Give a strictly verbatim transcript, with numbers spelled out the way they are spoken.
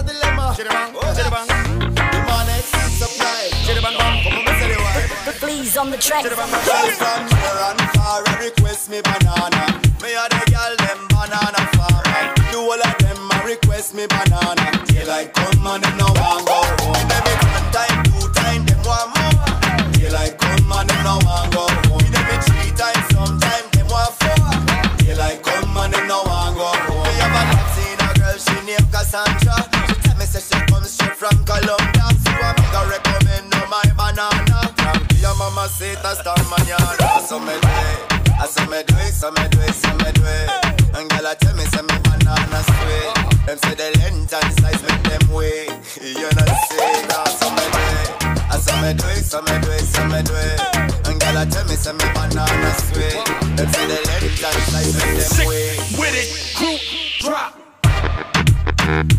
dilemma. The man exceeds supply. Come on, say the word. Please on the track. From near and far, I request me banana. Me a the girl them banana farmer. Do all of them a request me banana. Daylight come and them no want go home. Them it one time, two time, them want more. Daylight come and them no want go home. Them it three times, sometime them want four. Daylight come and them no want go home. Me have a love seen a girl, she named Cassandra. She tell me say she comes straight from Colombia. So I make her recommend no my banana. From your mama say it a star manana. So me do it. I saw me do it, so me do it, so me do it. And girl I tell me say me banana sweet. Them say the length and size make them wait. You know say that, so me do it. I saw me do it, so me do it, so me do it. And girl I tell me say me banana sweet. Them say the length and size make them wait. With it, group drop.